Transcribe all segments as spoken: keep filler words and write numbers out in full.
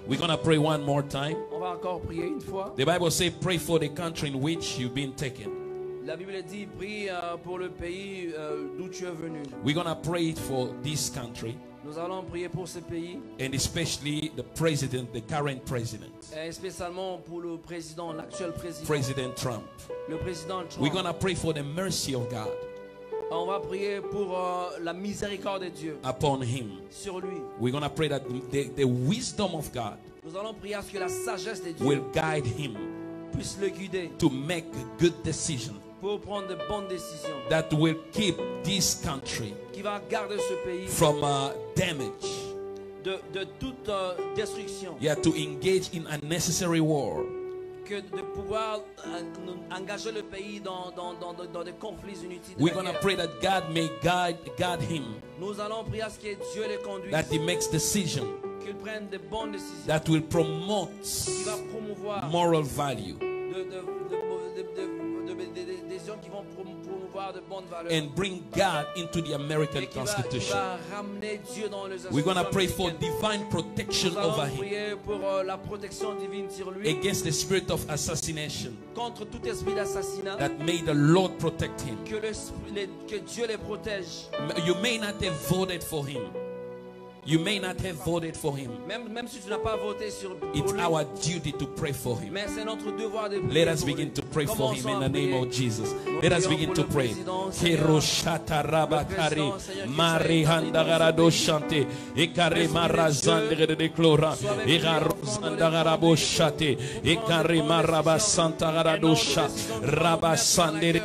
We're going to pray one more time. On va encore prier une fois. The Bible says, pray for the country in which you've been taken. La Bible dit, prie euh, pour le pays euh, d'où tu es venu. We're going to pray for this country. Nous allons prier pour ce pays. And especially the president, the current president. Et spécialement pour le président, l'actuel président. President Trump. Le président Trump. We're going to pray for the mercy of God. On va prier pour euh, la miséricorde de Dieu. Upon him. Sur lui. We're going to pray that the, the wisdom of God. Nous allons prier à ce que la sagesse de Dieu will guide him. Puisse le guider. To make good decisions. Pour prendre de bonnes décisions. That will keep this country. Qui va garder ce pays. From uh, damage. De, de toute uh, destruction. Yeah, to engage in unnecessary war. Que de pouvoir uh, engager le pays dans, dans, dans, dans des conflits inutiles. We're going to pray that God may guide, guide him. Nous allons prier à ce que Dieu les conduise. That he makes decisions. Qu'il prenne de bonnes décisions. That will promote qui va promouvoir moral value. De, de, de, de, de, de, de, de décisions qui vont promouvoir de bonnes valeurs. And bring God into the American Et qui va, Constitution. qui va ramener Dieu dans les We're going to pray for divine protection Nous allons over him. prier pour uh, la protection divine sur lui. Against the spirit of assassination. Contre tout esprit d'assassinat. That may the Lord protect him. Que, le, les, que Dieu les protège. You may not have voted for him. You may not have voted for him. Même, même si tu n'as pas voté sur pour It's lui, our duty to pray for him. mais c'est notre devoir de prier Let us pour begin lui. to pray for him Commençons in the à name prier. of Jesus. Nous Let us prions begin pour to le pray. président, Seigneur. Keroshata rabakari Le président, Seigneur, qui mari soit handagarado établi shante ekare Esprit de marazandere de clora Sois avec lui, egarozandagarabo shate ekare marabasantagaro sha rabasandere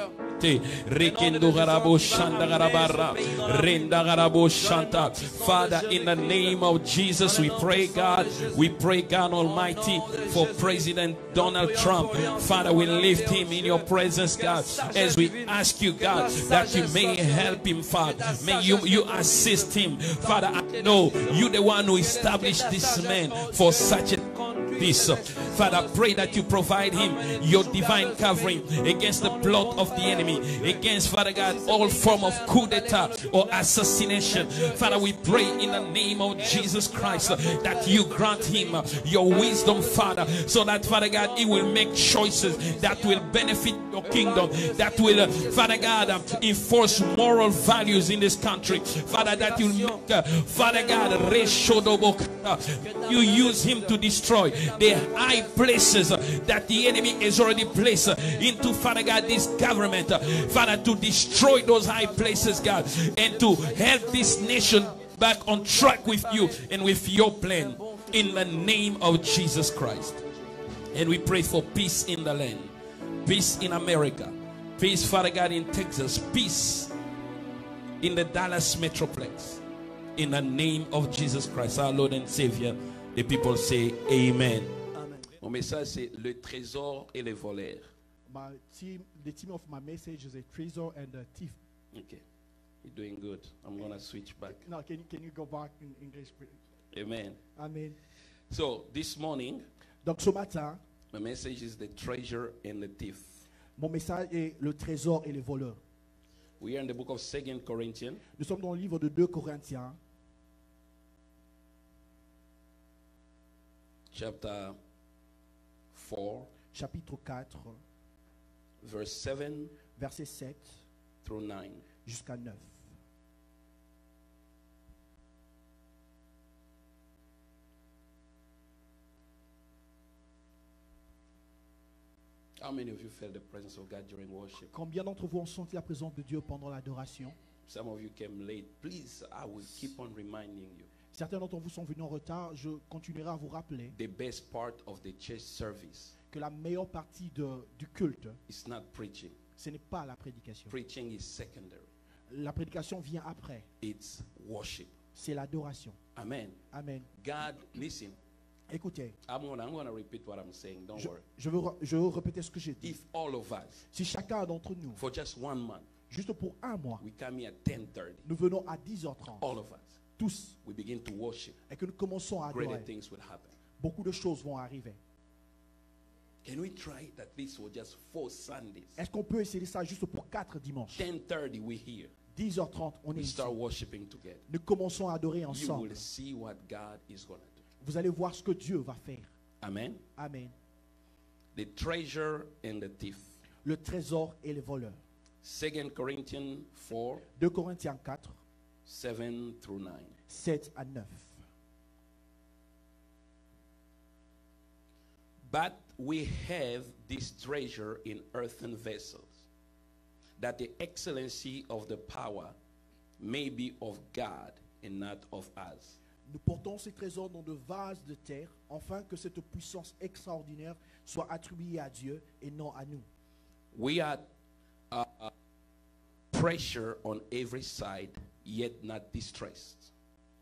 Rekendo garabo shanda garabara renda garabo shanta. Father, in the name of Jesus, we pray, God, we pray, God Almighty, for President Donald Trump. Father, we lift him in your presence, God, as we ask you, God, that you may help him, Father. May you you assist him, Father. I know you the one who established this man for such a this. Father, pray that you provide him your divine covering against the plot of the enemy, against, Father God, all form of coup d'etat or assassination. Father, we pray in the name of Jesus Christ that you grant him your wisdom, Father, so that, Father God, he will make choices that will benefit your kingdom, that will, Father God, enforce moral values in this country. Father, that you make, uh, Father God, you use him to destroy the high places that the enemy has already placed into, Father God, this government. Father, to destroy those high places, God, and to help this nation back on track with you and with your plan, in the name of Jesus Christ. And we pray for peace in the land, peace in America, peace, Father God, in Texas, peace in the Dallas Metroplex, in the name of Jesus Christ, our Lord and Savior. The people say amen. Amen. Mon message, c'est le trésor et les voleurs. My team, the team of my message is a treasure and a thief. Okay, you're doing good. I'm going to switch back. Now, can, can you go back in English, please? Amen. Amen. So this morning, Donc ce matin, my message is the treasure and the thief. mon message est le trésor et les voleurs. We are in the book of Second Corinthians, Nous sommes dans le livre de deux Corinthiens, chapter four, chapitre quatre, verse seven verset sept through nine. jusqu'à neuf. How many of you felt the presence of God during worship? Combien d'entre vous ont senti la présence de Dieu pendant l'adoration? Some of you came late. Please, I will keep on reminding you. Certains d'entre vous sont venus en retard. Je continuerai à vous rappeler The best part of the church service que la meilleure partie de, du culte, is not preaching. ce n'est pas la prédication. Preaching is secondary. La prédication vient après. It's worship. C'est l'adoration. Amen. Amen. God, listen. Écoutez, I'm gonna, I'm gonna repeat what I'm saying. Don't je, worry. je veux, re- je veux répéter ce que j'ai dit. If all of us, Si chacun d'entre nous, for just one month, juste pour un mois, we come here at ten thirty, nous venons à dix heures trente, all of us, tous, we begin to worship, et que nous commençons à greater adorer, things will happen. beaucoup de choses vont arriver. Can we try that this for just four Sundays? Est-ce qu'on peut essayer ça juste pour quatre dimanches? ten thirty, we here. dix heures trente, on est We ici. start worshiping together. Nous commençons à adorer You ensemble. will see what God is gonna do. Vous allez voir ce que Dieu va faire. Amen. Amen. The treasure and the thief. Le trésor et les voleurs. Second Corinthians four, deux Corinthiens quatre, seven through nine. sept à neuf. But we have this treasure in earthen vessels, that the excellency of the power may be of God and not of us. Nous portons ces trésors dans de vases de terre, afin que cette puissance extraordinaire soit attribuée à Dieu et non à nous. We are uh, uh, pressure on every side, yet not distressed.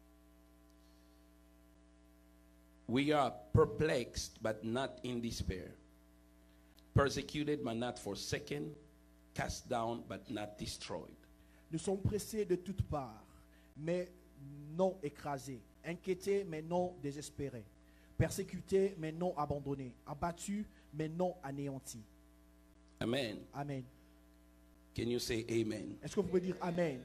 We are perplexed, but not in despair. Persecuted, but not forsaken. Cast down, but not destroyed. Nous sommes pressés de toutes parts, mais non écrasés. Inquiétés, mais non désespérés. Persécutés, mais non abandonnés. Abattus, mais non anéantis. Amen. Amen. Can you say amen? Est-ce que vous pouvez dire Amen?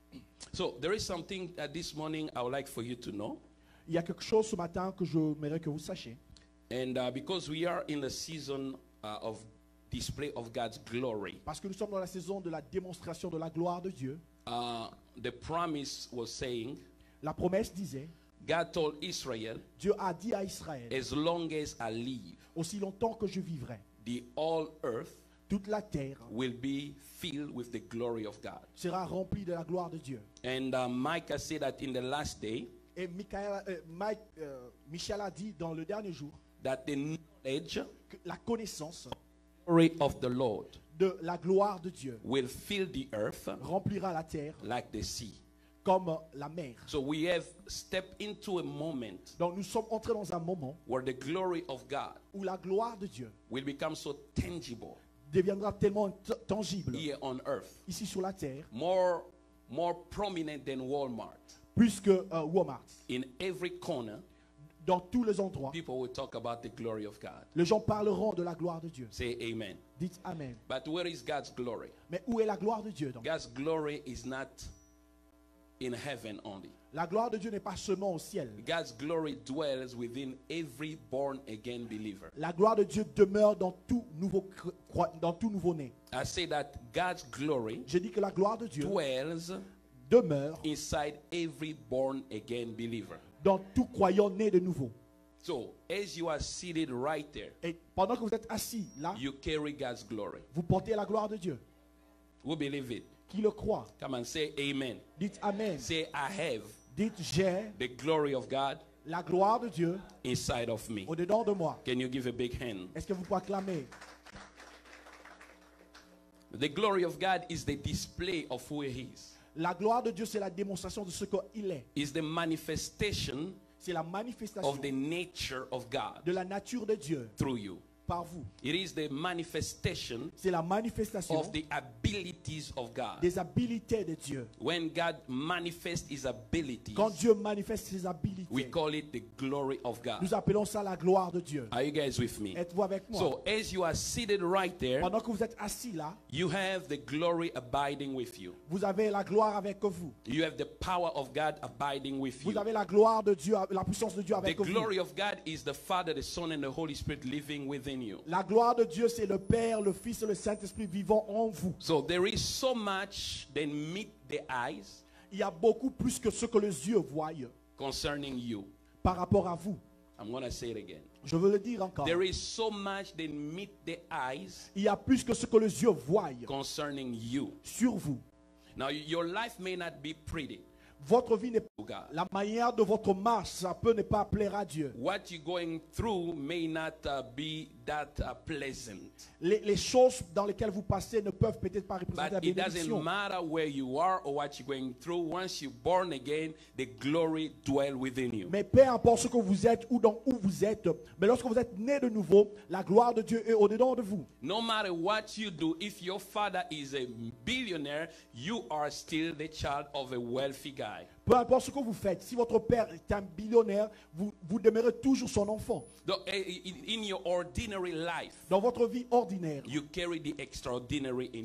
So there is something that this morning I would like for you to know. Il y a quelque chose ce matin que je voudrais que vous sachiez. And uh, because we are in the season uh, of display of God's glory, Parce que nous sommes dans la saison de la démonstration de la gloire de Dieu. uh, the promise was saying, La promesse disait, God told Israel, Dieu a dit à Israël, as long as I live, aussi longtemps que je vivrai, the all earth toute la terre will be filled with the glory of God. sera remplie de la gloire de Dieu. And uh, Micah said that in the last day, Et Michael, euh, Mike, euh, Michel a dit dans le dernier jour that the knowledge, que la connaissance glory of the Lord de la gloire de Dieu will fill the earth remplira la terre like the sea. comme la mer. So we have stepped into a moment Donc nous sommes entrés dans un moment where the glory of God où la gloire de Dieu will become so tangible deviendra tellement t- tangible here on earth, ici sur la terre, more, more prominent than Walmart. plus que euh, Walmart. In every corner, Dans tous les endroits, people will talk about the glory of God. les gens parleront de la gloire de Dieu. Say amen. Dites Amen. But where is God's glory? Mais où est la gloire de Dieu donc? God's glory is not in heaven only. La gloire de Dieu n'est pas seulement au ciel. God's glory dwells within every born again believer. La gloire de Dieu demeure dans tout nouveau cr- croi- dans tout nouveau-né. I say that God's glory J'ai dit que la gloire de Dieu dwells demeure inside every born again believer. dans tout croyant né de nouveau. So, as you are seated right there, Et pendant que vous êtes assis là, you carry God's glory. vous portez la gloire de Dieu. Who believe it? Qui le croit? Come and say amen. Dites Amen. Say, I have Dites j'ai the glory of God la gloire de Dieu inside of me. au-dedans de moi. Can you give a big hand? Est-ce que vous pouvez acclamer? The glory of God is the display of who He is. La gloire de Dieu, c'est la démonstration de ce qu'il est. Is the manifestation C'est la manifestation of the nature of God de la nature de Dieu through you. par vous. It is the manifestation C'est la manifestation of the abilities of God. des habiletés de Dieu. When God manifests His abilities, Quand Dieu manifeste ses habiletés, we call it the glory of God. nous appelons ça la gloire de Dieu. Are you guys with me? Êtes-vous avec moi? So, as you are seated right there, Pendant que vous êtes assis là, you have the glory abiding with you. vous avez la gloire avec vous. You have the power of God abiding with Vous you. avez la gloire de Dieu, la puissance de Dieu The avec vous. glory of God is the Father, the Son, and the Holy Spirit living within you. La gloire de Dieu, c'est le Père, le Fils et le Saint-Esprit vivant en vous. So there is so much than meet the eyes Il y a beaucoup plus que ce que les yeux voient concerning you. par rapport à vous. I'm going to say it again. Je veux le dire encore. There is so much than meet the eyes Il y a plus que ce que les yeux voient concerning you. sur vous. Now, your life may not be pretty Votre vie n'est pas... to God. La manière de votre marche, ça peut ne pas plaire à Dieu. What you're going through may not uh, be that uh, pleasant. Les, les choses dans lesquelles vous passez ne peuvent peut-être pas représenter la But it doesn't bénédiction. matter where you are or what you're going through. Once you're born again, the glory dwells within you. Mais peu importe ce que vous êtes ou dans où vous êtes, mais lorsque vous êtes né de nouveau, la gloire de Dieu est au-dedans de vous. No matter what you do, if your father is a billionaire, you are still the child of a wealthy guy. Peu importe ce que vous faites, si votre père est un billionnaire, vous, vous demeurez toujours son enfant. The- in in your ordinary life, Dans votre vie ordinaire, you carry the extraordinary in you.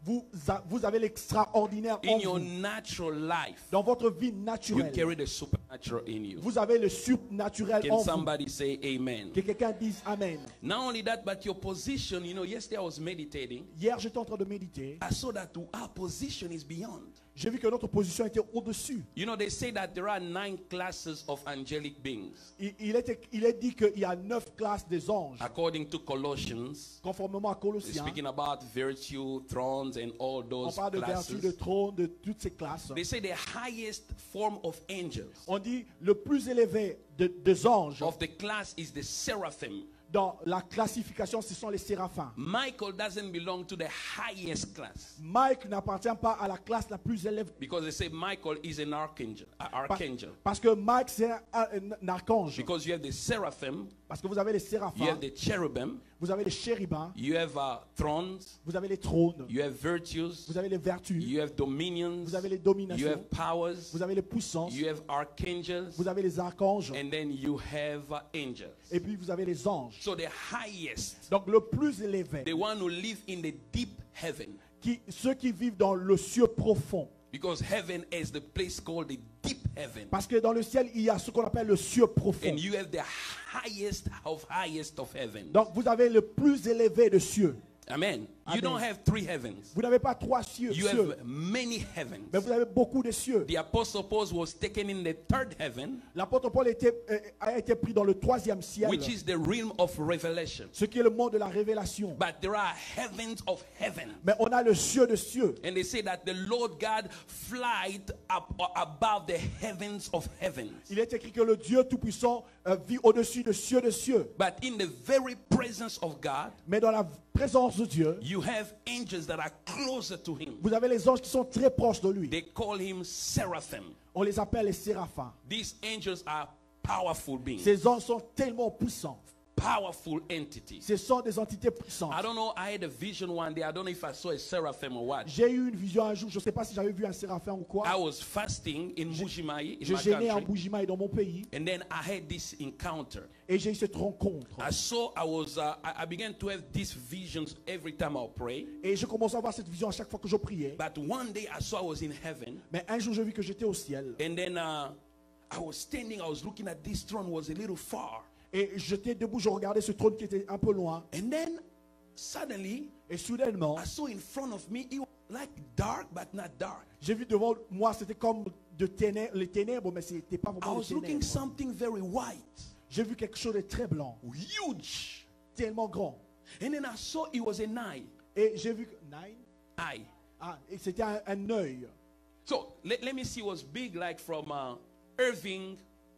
vous, a- vous avez l'extraordinaire en In your vous. natural life, Dans votre vie you naturelle, carry the supernatural in you. vous avez le surnaturel Can en vous. somebody say amen? Que quelqu'un dise Amen. Not only that, but your position, you know, yesterday I was meditating. Hier, j'étais en train de méditer. I saw that our position is beyond. J'ai vu que notre position était au-dessus. You know, they say that there are nine classes of angelic beings. Il, il, était- il est dit qu'il y a neuf classes des anges. According to Colossians, Conformément à Colossiens, speaking about virtue, thrones, and all on those parle de vertu, de classes, trône, de toutes ces classes. they say the highest form of angels On dit le plus élevé de- des anges of the class is the seraphim. dans la classification, ce sont les séraphins. Michael doesn't belong to the highest class Mike n'appartient pas à la classe la plus élevée. because they say Michael is an archangel. uh, Pa- archangel. Parce que Mike, c'est un, un- un archange. Because you have the seraphim, Parce que vous avez les you séraphins, have the cherubim, vous avez les chérubins, you have uh, thrones, vous avez les trônes, you have virtues, vous avez les vertus, you have dominions, vous avez les you dominations, have powers, vous avez les puissances, you have archangels, vous avez les archanges, and then you have uh, angels. et puis vous avez les anges. So the highest, Donc le plus élevé, the one who live in the deep heaven, qui, ceux qui vivent dans le ciel profond. because heaven is the place called the deep heaven. Parce que dans le ciel, il y a ce qu'on appelle le ciel profond. And you have the highest of highest of heaven. Donc vous avez le plus élevé de cieux. Amen. You Amen. don't have three heavens. Vous n'avez pas trois cieux, You cieux, have many heavens. mais vous avez beaucoup de cieux. The apostle Paul was taken in the third heaven, L'apôtre Paul était, euh, a été pris dans le troisième ciel, which is the realm of revelation. ce qui est le monde de la révélation. But there are heavens of heaven. Mais on a le cieux de cieux. And they say that the Lord God flight up above the heavens of heavens. Il est écrit que le Dieu Tout-Puissant euh, vit au-dessus de cieux de cieux. But in the very presence of God, Mais dans la présence de Dieu, you have angels that are closer to him. vous avez les anges qui sont très proches de lui. They call him seraphim. On les appelle les séraphins. These angels are powerful beings, Ces anges sont tellement puissants. powerful entities. Ce sont des entités puissantes. I don't know, I had a vision one day. I don't know if I saw a seraphim or what. J'ai eu une vision un jour, je ne sais pas si j'avais vu un séraphin ou I quoi. was fasting in Mujimai, in Je my gênais en country. Bougimaï dans mon pays And then I had this encounter. et j'ai eu cette rencontre. I saw, I was, uh, I I began to have these visions every time I pray. Et je commençais à avoir cette vision à chaque fois que je priais. But one day I saw I was in heaven. Mais un jour, j'ai vu que j'étais au ciel. And then uh, I was standing, I was looking at this throne, was a little far. Et j'étais debout, je regardais ce trône qui était un peu loin. And then suddenly Et soudainement, I saw in front of me, it was like dark, but not dark. j'ai vu devant moi, c'était comme de ténèbres, les ténèbres, mais c'était pas I vraiment was les looking ténèbres. something very white, J'ai vu quelque chose de très blanc, huge. tellement grand. And then I saw it was an eye. Et j'ai vu que nine, Eye. ah, et c'était un, un œil. So let, let me see, it was big, like from uh, Irving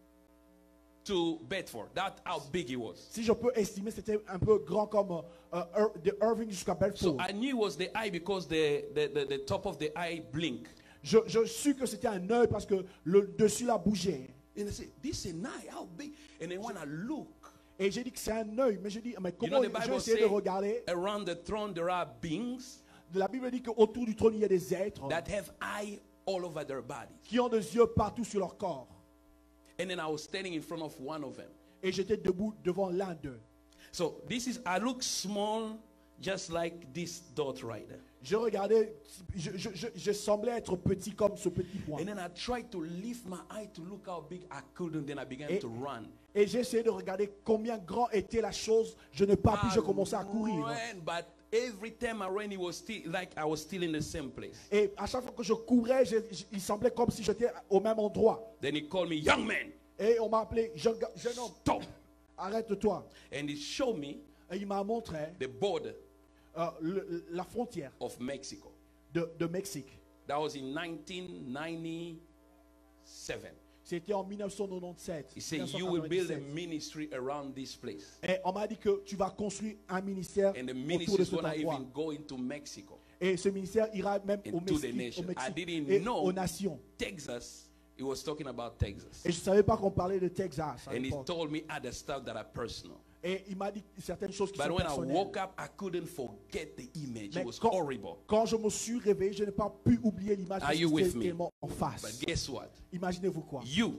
to Bedford. That's how big it was. Si je peux estimer, c'était un peu grand comme euh, euh, de Irving jusqu'à So Bedford. I knew it was the eye because the, the, the, the top of the eye blinked. Je, je suis que c'était un œil parce que le dessus là bougeait. And I said, this is an eye, how big? And then when I look, Et j'ai dit que c'est un œil, mais j'ai dit, mais you comment know, the je vais Bible essayer de says regarder. around the throne there are beings La Bible dit qu'autour du trône, il y a des êtres that have eye all over their body. qui ont des yeux partout sur leur corps. And then I was standing in front of one of them. Et j'étais debout devant l'un d'eux. So this is, I look small, just like this dot right there. Je regardais, je, je, je, je semblais être petit comme ce petit point. And then I tried to lift my eye to look how big I couldn't. Then I began Et- to run. Et j'ai essayé de regarder combien grand était la chose. Je n'ai pas pu, I je commençais à courir. ran, but every time I ran, it was still like I was still in the same place. Et à chaque fois que je courais, je- je- il semblait comme si j'étais au même endroit. Then he called me, young man, Et on m'a appelé, jeune, ga- jeune homme, stop. arrête-toi. And he showed me Et il m'a montré the border euh, le- la frontière of Mexico. de, de Mexique. That was in nineteen ninety-seven. C'était en mille neuf cent quatre-vingt-dix-sept. He said, you will build a mille neuf cent quatre-vingt-dix-sept. ministry around this place. Et on m'a dit que tu vas construire un ministère And the autour ministry de is cet going to endroit. even go into Mexico. Et ce ministère ira même au Into the Mexique, nation. au I Mexique didn't et know. aux nations. Texas, he was talking about Texas. Et je ne savais pas qu'on parlait de Texas à And he l'époque. told me other stuff that are personal. Et il m'a dit certaines choses qui But sont when I personnelles. woke up, I couldn't forget the image. Mais It was quand, horrible. quand je me suis réveillé, je n'ai pas pu oublier l'image Are parce you que with c'était me? tellement en face. But guess what? Imaginez-vous quoi? You Mais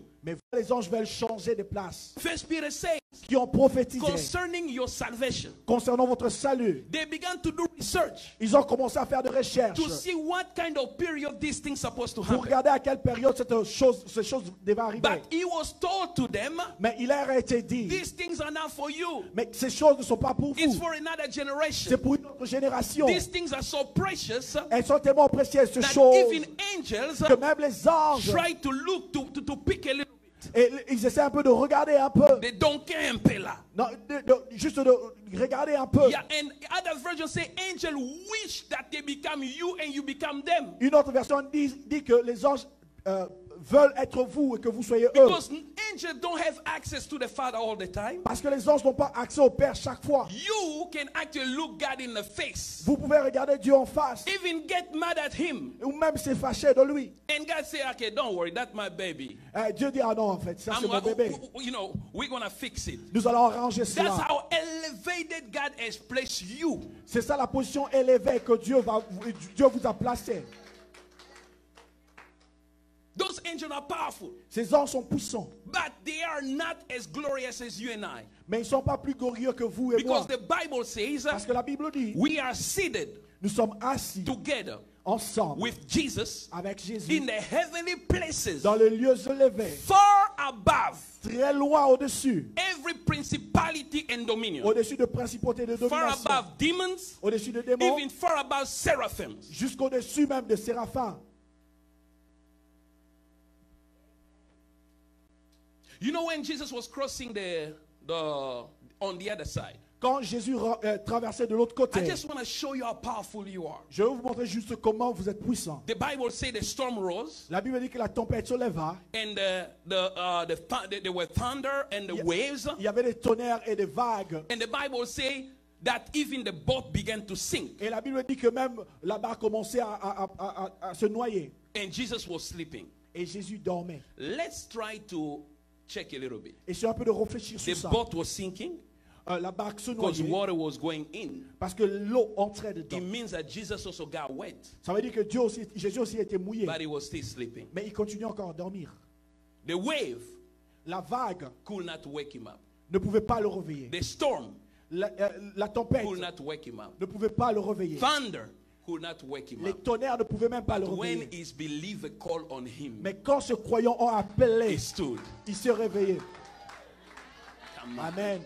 les anges veulent changer de place, First Peter says, qui ont prophétisé concerning your salvation, concernant votre salut. they began to do research Ils ont commencé à faire des recherches to see what kind of period these things supposed to pour happen. regarder à quelle période cette chose, ces choses devaient arriver. But he was told to them, Mais il leur a été dit, these things are not for you. mais ces choses ne sont pas pour It's vous. for another C'est generation. pour une autre génération. These things are so precious Elles sont tellement précieuses, ces that choses, even angels que même les anges, try to look to, to, to pick a little bit. et ils essaient un peu de regarder un peu. They don't care un peu là. Non, de- de- juste de regarder un peu. Yeah, and other versions say angel wish that they become you and you become them. Une autre version dit, dit que les anges euh, veulent être vous et que vous soyez eux. Because angels don't have access to the Father all the time. Parce que les anges n'ont pas accès au Père chaque fois. You can actually look God in the face, Vous pouvez regarder Dieu en face even get mad at him, ou même se fâcher de lui. and God say, "Okay, don't worry, that's my baby. Euh, Dieu dit, ah non, en fait, ça c'est I'm, mon uh, bébé. you know, we're gonna fix it." Nous allons arranger That's cela. how elevated God has placed you. C'est ça la position élevée que Dieu, va, Dieu vous a placée. Those angels are powerful, Ces anges sont puissants, but they are not as glorious as you and I, mais ils ne sont pas plus glorieux que vous et moi. because the Bible says uh, Parce que la Bible dit, we are seated nous sommes assis together ensemble with Jesus avec Jésus in the heavenly places, dans les lieux élevés, far above très loin au-dessus, every principality and dominion, au-dessus de principautés de far domination, above demons, au-dessus de démons, even far above seraphims. jusqu'au-dessus même de séraphins. You know, when Jesus was crossing the, the on the other side, Quand Jésus euh, traversait de l'autre I côté, just want to show you how powerful you are. je vais vous montrer juste comment vous êtes puissants. The Bible says the storm rose, La Bible dit que la tempête se leva, and the the uh, the th- there were thunder and the Yeah. waves, il y avait des tonnerres et des vagues. and the Bible says that even the boat began to sink, Et la Bible dit que même la barque commençait à, à- à- à- à se noyer. and Jesus was sleeping. Et Jésus dormait. Let's try to check a little bit. Et c'est un peu de réfléchir The sur ça. boat was sinking Euh, la barque se because noyait water was going in. parce que l'eau entrait dedans. It means that Jesus also got wet, Ça veut dire que Dieu aussi, Jésus aussi était mouillé. but he was still sleeping. Mais il continuait encore à dormir. The wave La vague could not wake him up. ne pouvait pas le réveiller. The storm La, euh, la tempête could not wake him up. ne pouvait pas le réveiller. Thunder could not wake him Les up. tonnerres ne pouvaient même pas le But when réveiller. his believer called on him, Mais quand ce croyant a appelé, he stood. il s'est réveillé. Come on. Amen.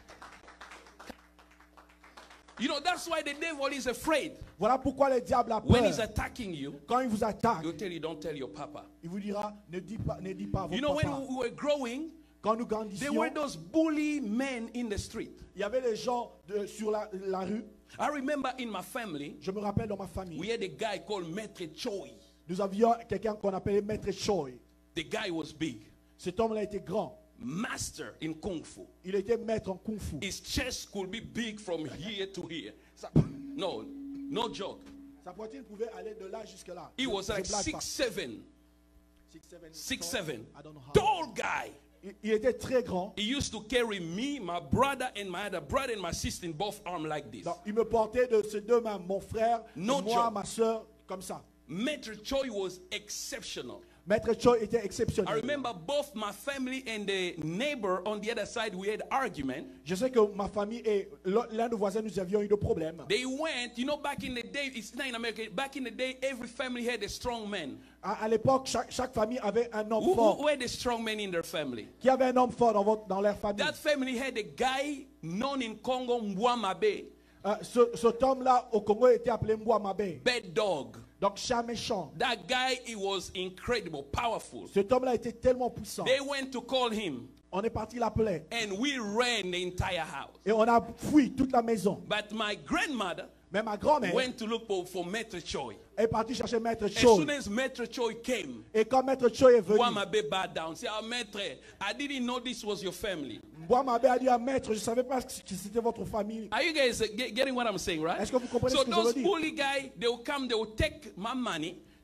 You know, that's why the devil is afraid. Voilà pourquoi le diable a When he's peur. attacking you, Quand il vous attaque, he'll tell you, don't tell your papa. il vous dira, ne dis pas, ne dis pas à You votre know, when papa. we were growing, Quand nous there grandissions, were those bully men in the street. il y avait des gens de- sur la, la rue. I remember in my family, Je me rappelle dans ma famille, we had a guy called Maître Choi. nous avions quelqu'un qu'on appelait Maître Choi. The guy was big, Cet homme-là était grand. master in kung fu. Il était maître en kung fu. His chest could be big from here to here. Sa, No, no joke. sa poitrine pouvait aller de là jusque là. He Je- was je like blague six pas. seven, Six, seven, six tall. seven, I don't know how. tall guy. Il, il était très grand. He used to carry me, my brother, and my other brother and my sister in both arms like this. Donc, il me portait de ses deux mains, mon frère, No et moi, joke. ma soeur, comme ça. Maître Choi was exceptional. Maître Choi était I exceptionnel. remember both my family and the neighbor on the other side, we had argument. Je sais que ma famille et l'un de voisins, nous avions eu des problèmes. They went, you know, back in the day, it's not in America, back in the day, every family had a strong man. À, à l'époque, chaque, chaque famille avait un homme Who, fort. who, who had a strong man in their family? Qui avait un homme fort dans, votre, dans leur famille. That family had a guy known in Congo, Mwamabe, Euh, ce, cet homme-là, au Congo, était appelé Mbouamabe. bad dog. Donc, chat méchant. That guy, he was incredible, powerful. Cet homme-là était tellement puissant. They went to call him, On est parti l'appeler. and we ran the entire house. Et on a fui toute la maison. But my grandmother Mais ma grand-mère went to look for, for Maître Choi. est partie chercher Maître As Choi. soon as Maître Choi came, Et quand Maître Choi est venu, Mwamabe bowed down. Say, oh, Maître, I didn't know this was your family. Mbouamabe a dit à Maître, je ne savais pas que c'était votre famille. Are you guys uh, get- getting what I'm saying, right? Est-ce que vous comprenez So ce que je veux those dire? bully guys, they will come, they will take my money.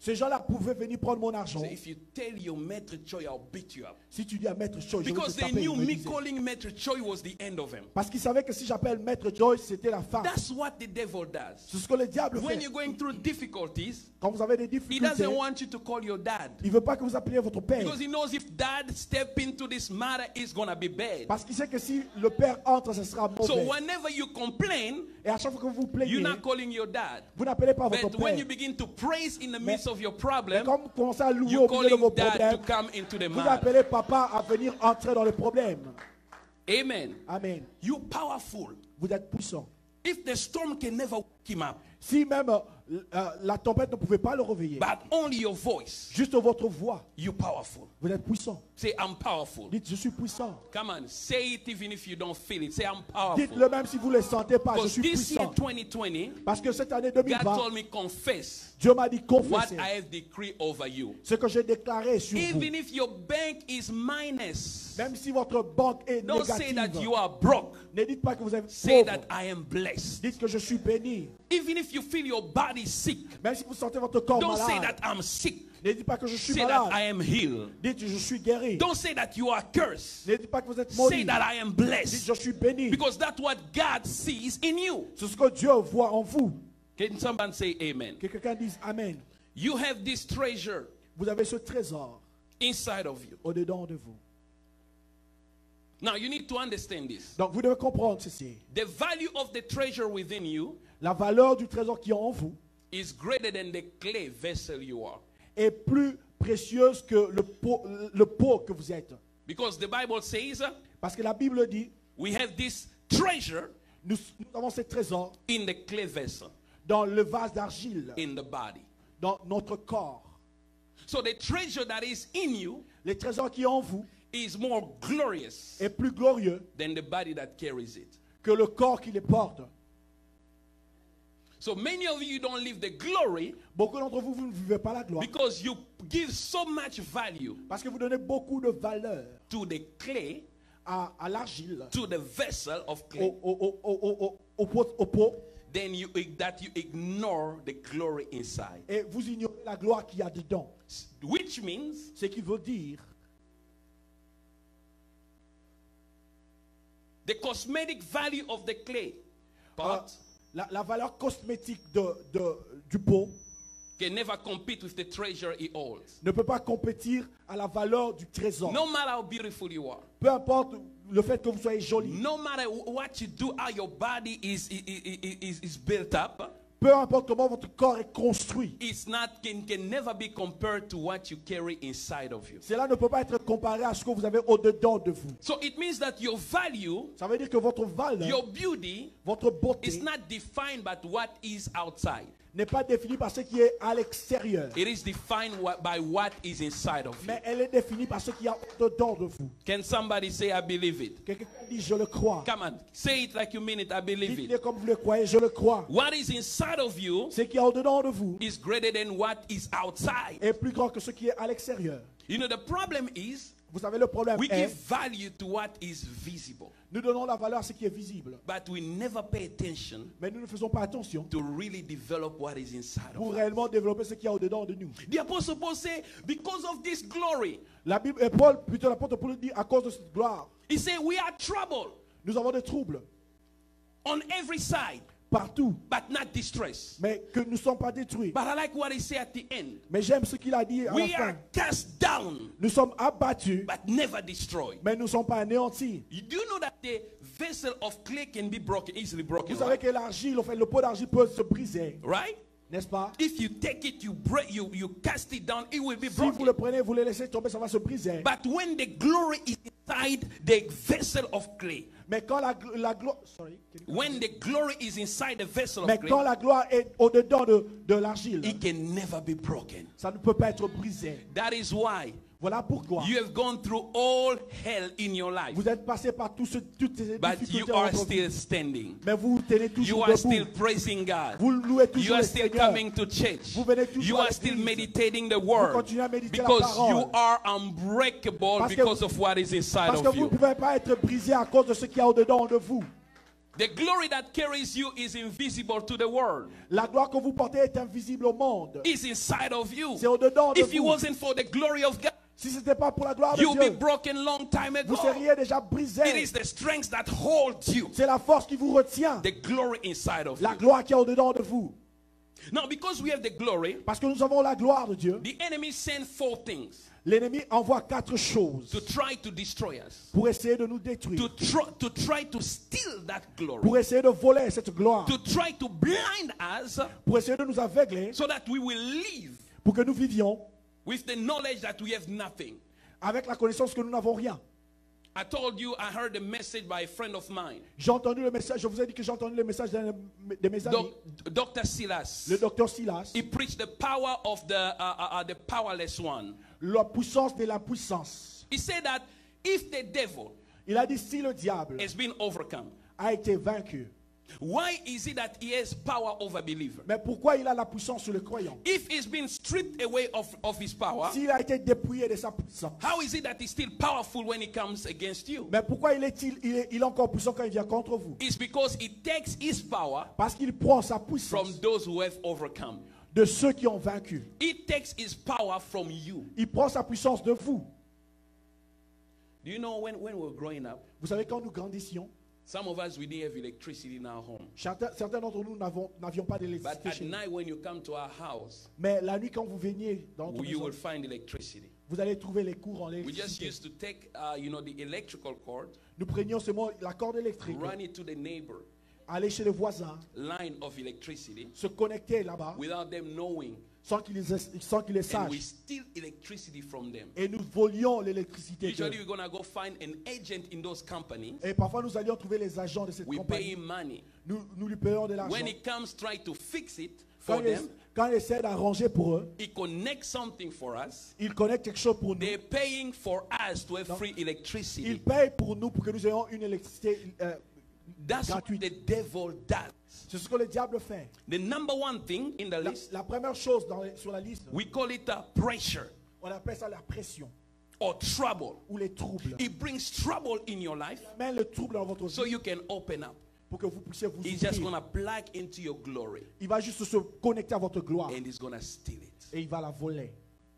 Ces gens-là pouvaient venir prendre mon argent. So if you tell your Maître Choi, I'll beat you up. Si tu dis à Maître Choi, je vais Because te they taper, knew il me me disait. calling Maître Choi was the end of him. Parce qu'ils savaient que si j'appelle Maître Choi, c'était la fin. That's what the devil does. C'est ce que le diable When fait. you're going through difficulties, Quand vous avez des he difficultés, doesn't want you to call your dad. il ne veut pas que vous appeliez votre père. Because he knows if dad step into this matter, it's going to be bad. Parce qu'il sait que si le père entre, ce sera So mauvais. whenever you complain, Et à chaque fois que vous vous plaignez, you're not calling your dad. vous n'appelez pas votre But when you père. begin to praise in the Mais- midst of your Mais problem, quand vous commencez à louer you're au milieu de vos calling dad to problèmes, come into the vous matter. appelez papa à venir entrer dans le problème. Amen. Amen. You powerful. Vous êtes puissant. If the storm can never wake him up, Si même euh, euh, la tempête ne pouvait pas le réveiller, but only your voice, juste votre voix, you powerful. vous êtes puissant. Say, I'm powerful. Dites, je suis puissant. Come on, say it even if you don't feel it. Say, I'm Dites-le powerful. même si vous ne le sentez pas, je Because suis this year, puissant. twenty twenty, Parce que cette année God deux mille vingt, told me confess Dieu m'a dit what confessez I have decreed over you. ce que j'ai déclaré sur vous. Even if your bank is minus, Même si votre banque est don't say that négative, you are broke. ne dites pas que vous êtes Say pauvre. that I am blessed. Dites que je suis béni. Even if you feel your body sick, Même si vous sentez votre corps don't say malade, that I'm sick. ne dites pas que je suis Say that I malade. am healed. Dites je suis guéri. Don't say that you are cursed. Ne dites pas que vous êtes Say maudit. that I am Dites blessed. je suis béni. Because that's what God sees in you. C'est ce que Dieu voit en vous. Can someone say amen? Que quelqu'un dise Amen. You have this treasure Vous avez ce trésor inside of you. au-dedans de vous. Now you need to understand this. Donc vous devez comprendre ceci. The value of the treasure within you La valeur du trésor qui est en vous is greater than the clay vessel you are. est plus précieuse que le pot, le pot que vous êtes. Because the Bible says uh, Parce que la Bible dit, we have this treasure nous, nous avons ce trésor in the clay vessel, dans le vase d'argile, in the body. dans notre corps. So the treasure that is in you Le trésor qui est en vous is more glorious est plus glorieux than the body that carries it. que le corps qui les porte. So many of you don't live the glory Beaucoup d'entre vous, vous ne vivez pas la gloire. because you give so much value Parce que vous donnez beaucoup de valeur to the clay, à, à l'argile, to the vessel of au, clay, au, au, au, au, au pot, au pot, then you that you ignore the glory inside. et vous ignorez la gloire qu'il y a dedans. Which means Ce qui veut dire the cosmetic value of the clay euh, pot la, la valeur cosmétique de, de, du pot can never compete with the treasure it holds. ne peut pas compétir à la valeur du trésor. No matter how beautiful you are, Peu importe le fait que vous soyez joli, no matter what you do, how your body is, is, is, is built up, peu importe comment votre corps est construit, it's not can, can never be compared to what you carry inside of you. cela ne peut pas être comparé à ce que vous avez au-dedans de vous. So it means that your value, Ça veut dire que votre valeur, your beauty, votre beauté is not defined by what is outside. n'est pas définie par ce qui est à l'extérieur, It is defined what, by what is inside of you. mais elle est définie par ce qu'il y a au-dedans de vous. Can somebody say, I believe it? Quelqu'un dit je le crois. Come on, say it like you mean it. I believe Dites-le it. comme vous le croyez, je le crois. What is inside of you Ce qui est au-dedans de vous is greater than what is outside. est plus grand que ce qui est à l'extérieur. You know, the problem is Vous savez, le problème we est, give value to what is visible, nous donnons la valeur à ce qui est visible, but we never pay attention mais nous ne faisons pas attention to really develop what is inside pour of us. réellement développer ce qui est au-dedans de nous. The apostle Paul say, because of this glory, La Bible, et Paul, plutôt l'apôtre Paul dit, à cause de cette gloire, he said, we are troubled nous avons des troubles on every side, partout, but not distress. mais que nous ne sommes pas détruits. But I like what he said at the end. Mais j'aime ce qu'il a dit à la We fin. are cast down, Nous sommes abattus, but never destroyed. mais nous ne sommes pas anéantis. You do know that the vessel of clay can be broken, easily broken, Vous savez right? que l'argile, en fait, le pot d'argile peut se briser, Right? n'est-ce pas? If you take it, you break, you you cast it down, it will be Si vous broken. le prenez, vous le laissez tomber, ça va se briser. But when the glory is inside the vessel of clay, Mais quand la, gl- la gloire, sorry. when the glory is inside the vessel Mais of quand clay, la gloire est au-dedans de, de l'argile, it can never be broken. ça ne peut pas être brisé. That is why Voilà pourquoi you have gone through all hell in your life, vous êtes passé par tout ce, toutes ces but you difficultés. are dans votre vie. still standing. Mais vous vous tenez You toujours are still debout. praising God. Vous louez You toujours are le still Seigneur. coming to church. Vous venez toujours You à are still l'église. meditating the word continuez à méditer la because parole. you are unbreakable Parce que- because of what is inside Parce que of vous ne you. pouvez pas être brisé à cause de ce qu'il y a au-dedans de vous. The glory that carries you is invisible to the world. La gloire que vous portez est invisible au monde. It's inside of you. C'est au-dedans de If it vous. wasn't for the glory of God, Si ce n'était pas pour la gloire de you'll be Dieu, broken long time vous ago. seriez déjà brisé. It is the strength that holds you. C'est la force qui vous retient. The glory inside of La you. gloire qui est au-dedans de vous. Now, because we have the glory, Parce que nous avons la gloire de Dieu, the enemy sent four things l'ennemi envoie quatre choses to try to destroy us. pour essayer de nous To, détruire, try to try to steal that glory. pour essayer de voler cette gloire, To try to blind us pour essayer de nous aveugler, so that we will live pour que nous vivions with the knowledge that we have nothing. avec la connaissance que nous n'avons rien. I told you I heard a message by a friend of mine, J'ai entendu le message, je vous ai dit que j'ai entendu le message d'un de mes amis, Doc- Doctor Silas. le docteur Silas, He preached the power of the uh, uh, uh, the powerless one. la puissance de la puissance. He said that if the devil Il a dit si le diable has been overcome, a été vaincu, why is it that he has power over believer? mais pourquoi il a la puissance sur le croyant? If he's been stripped away of, of his power, S'il a été dépouillé de sa puissance, how is it that he's still powerful when he comes against you? mais pourquoi il est-il il est, il est encore puissant quand il vient contre vous? It's because he takes his power Parce qu'il prend sa from puissance those who have overcome. de ceux qui ont vaincu. He takes his power from you. Il prend sa puissance de vous. Do you know when, when we were growing up, Vous savez, quand nous grandissions, some of us, we didn't have electricity in our home. certains, certains d'entre nous n'avons- n'avions pas But d'électricité at chez nous. night, when you come to our house, Mais la nuit, quand vous veniez dans notre you maison, will find electricity. vous allez trouver les cours en We just électricité. used to take, uh, you know, the electrical cord, Nous prenions seulement la corde électrique, run it to the neighbor, aller chez les voisins, line of electricity, se connecter là-bas, without them knowing, sans qu'ils les, sans qu'ils les and we sachent. steal electricity from them. Et nous volions l'électricité. Usually, d'eux. we're gonna go find an agent in those companies. Et parfois, nous allions trouver les agents de cette We pay compagnie. him money. Nous, nous lui payons de l'argent. When he comes, try to fix it Quand for il, them. quand il essaie d'arranger pour eux, He connects something for us. il connecte quelque chose pour nous. They're paying for us to have Non. free Il electricity. paye pour nous pour que nous ayons une électricité. euh, That's what gratuite. the devil does. C'est ce que le diable fait. The number one thing in the La, list, la première chose dans les- sur la liste, we call it uh, pressure on appelle ça la pression or trouble. ou les troubles. It brings trouble in your life Met le trouble dans votre so vie you can open up. pour que vous puissiez vous He's just ouvrir. going to plug into your glory Il va juste se connecter à votre gloire and he's going to steal it. et il va la voler.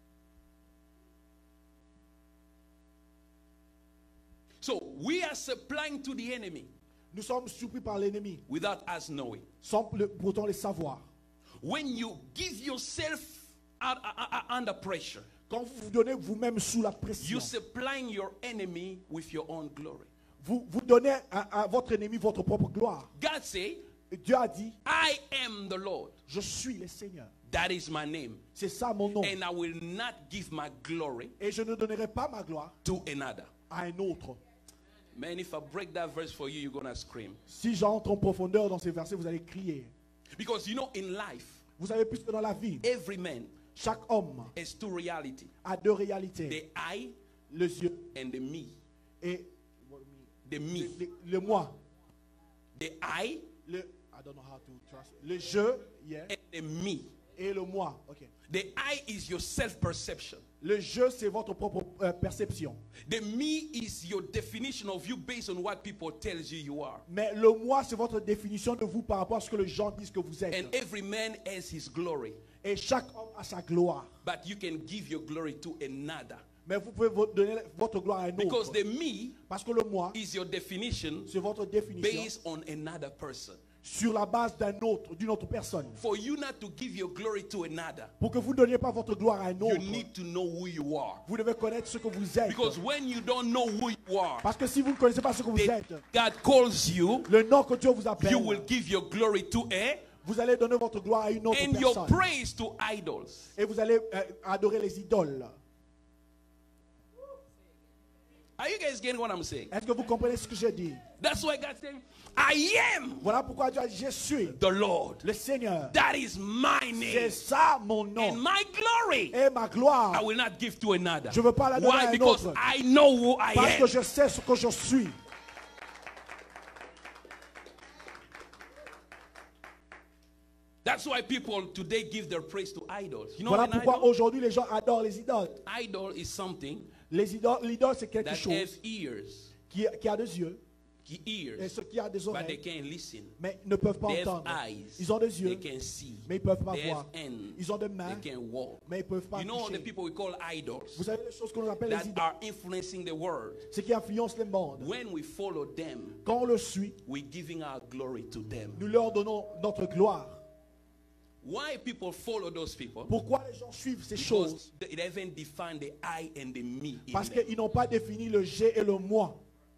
So we are supplying to the enemy Nous sommes surpris par l'ennemi without us knowing. sans le- pourtant le savoir. When you give yourself out, uh, uh, under pressure, Quand vous vous donnez vous-même sous la pression, you're supplying your enemy with your own glory. vous, vous donnez à, à votre ennemi votre propre gloire. God say, Et Dieu a dit, I am the Lord. je suis le Seigneur. That is my name. C'est ça mon nom. And I will not give my glory Et je ne donnerai pas ma gloire to another. à un autre. Man, if I break that verse for you, you're going to scream. Si j'entre en profondeur dans ces versets, vous allez crier. Because you know, in life, Vous savez, puisque dans la vie, every man chaque homme has two realities, a deux réalités. the I Les yeux and the me. et The me. le, le moi. The I Le, I don't know how to translate. Le je, yeah, and the me. et le moi. Okay. The I is your self-perception. Le je, c'est votre propre euh, perception. The me is your definition of you based on what people tell you you are. Mais le moi, c'est votre définition de vous par rapport à ce que les gens disent que vous êtes. And every man has his glory. Et chaque homme a sa gloire. But you can give your glory to another. Mais vous pouvez vo- donner votre gloire à un Because autre. the me Parce que le moi, is your definition c'est votre définition based on another person. sur la base d'un autre, d'une autre personne. For you not to give your glory to another, Pour que vous ne donniez pas votre gloire à un you autre, need to know who you are. vous devez connaître ce que vous êtes. Because when you don't know who you are, Parce que si vous ne connaissez pas ce que vous the- êtes, God calls you, le nom que Dieu vous appelle, you will give your glory to a vous allez donner votre gloire à une autre and your personne. praise to idols. Et vous allez euh, adorer les idoles. Are you guys getting what I'm saying? Est-ce que vous comprenez ce que j'ai dit? That's why God said, I am Voilà pourquoi Dieu a dit, je suis the Lord. le Seigneur. That is my C'est name. ça mon And nom. my glory Et ma gloire, I will not give to another. je ne veux pas la donner à Why? un Because autre. I know who I Parce que am. je sais ce que je suis. That's why people today give their praise to idols. You know Voilà an pourquoi idol? aujourd'hui les gens adorent les idoles. Idol is something Les idoles, l'idole c'est quelque that chose has ears, qui, qui a des yeux, ears, et ceux qui ont des but they oreilles, can't listen. mais ne peuvent pas They have entendre. eyes, Ils ont des they yeux, can see. mais ils ne peuvent pas They voir. have hands, Ils ont des mains, they can walk. mais ils ne peuvent pas You know the toucher. people we call idols Vous savez les choses qu'on appelle les that idoles, are influencing the world. ce qui influence le monde. When we follow them, Quand on le suit, we're giving our glory to them. nous leur donnons notre gloire. Why people follow those people? Pourquoi les gens suivent ces choses? Because they they haven't defined the I and the me in Parce them. qu'ils n'ont pas défini le j'ai et le moi.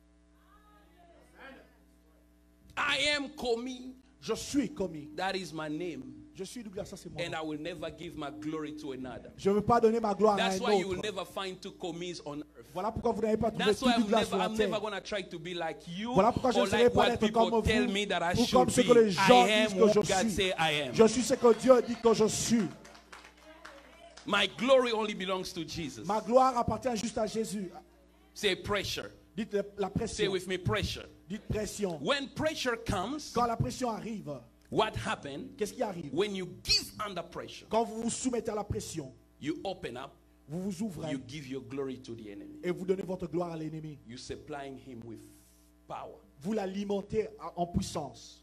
I am Komi. Je suis commis. That is my name. Je suis Douglas, ça c'est moi. And I will never give my glory to another. Je ne veux pas donner ma gloire à That's un why you will autre. never find two Komis on earth. Voilà pourquoi vous n'avez pas trouvé That's tout why I'm Douglas never, sur la I'm never terre. going to try to be like you Voilà pourquoi je or ne serai like pas what être people comme tell vous, me that I ou comme should ce que les be. gens I am disent que who je God suis. say I am. Je suis ce que Dieu dit que je suis. My glory only belongs to Jesus. Ma gloire appartient juste à Jésus. Say pressure. Dites le- la Say pression. with me pressure. Dites pression. When pressure comes, Quand la pression arrive, what happens? qu'est-ce qui arrive? When you give under pressure, Quand vous vous soumettez à la pression, you open up, vous vous ouvrez you give your glory to the enemy. et vous donnez votre gloire à l'ennemi. You supplying him with power. Vous l'alimentez en puissance.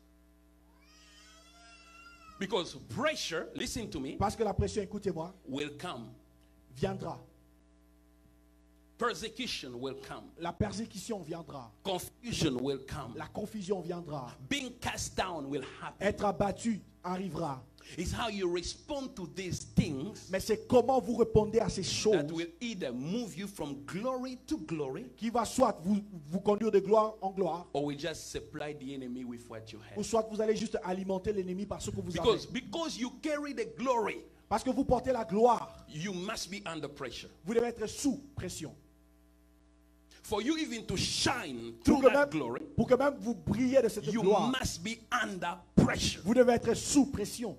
Because pressure, listen to me, Parce que la pression, écoutez-moi, will come. viendra. Persecution will come. La persécution viendra. Confusion will come. La confusion viendra. Being cast down will happen. Être abattu arrivera. It's how you respond to these things Mais c'est comment vous répondez à ces choses that will either move you from glory to glory qui va soit vous, vous conduire de gloire en gloire, or will just supply the enemy with what you ou have. soit vous allez juste alimenter l'ennemi par ce que vous Because, avez. because you carry the glory, Parce que vous portez la gloire, you must be under pressure. vous devez être sous pression. For you even to shine Pour through que, that même, glory, pour que même vous brillez de cette you gloire, must be under pressure. vous devez être sous pression.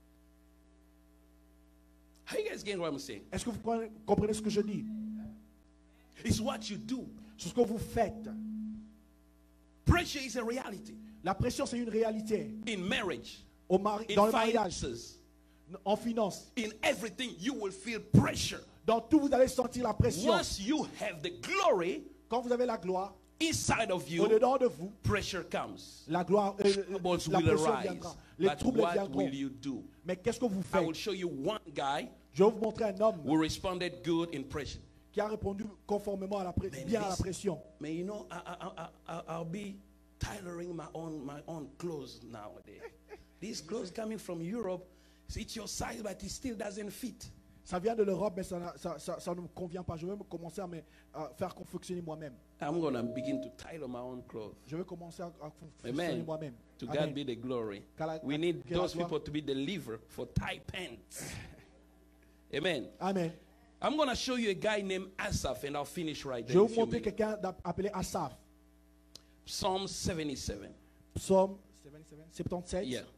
How you guys getting what I'm saying? Est-ce que vous comprenez- comprenez ce que je dis? It's what you do. C'est ce que vous faites. Pressure is a reality. La pression, c'est une réalité. In marriage, Au mari- in dans le mariage, finances, en finance, in everything, you will feel pressure. dans tout, vous allez sentir la pression. Once you have the glory Quand vous avez la gloire, inside of you, au-dedans de vous, pressure comes. la gloire, euh, Troubles la will pression arise. viendra. Les But troubles what viendront. will you do? Mais qu'est-ce que vous I will faites? show you one guy Je vais vous montrer un homme who responded good in pressure. qui a répondu conformément à la, pré- Mais bien à la this- pression. Man, you know, I, I, I, I, I'll be tailoring my own, my own clothes nowadays. These clothes coming from Europe, it's your size, but it still doesn't fit. Ça vient de l'Europe, mais ça, n'a- ça, ça- ça ne me convient pas. Je vais me commencer à me à faire confectionner moi-même. I'm going to begin to tailor my own clothes. Je vais commencer à, à confectionner Amen. moi-même. To Amen. God be the glory. Qu'à la- We need que la those gloire- people to be delivered for tight pants. Amen. Amen. I'm going to show you a guy named Asaph, and I'll finish right Je there. vais in a vous few montrer minutes. quelqu'un d'app- appelé Asaph. Psalm seventy-seven. Psaume soixante-dix-sept. Yeah.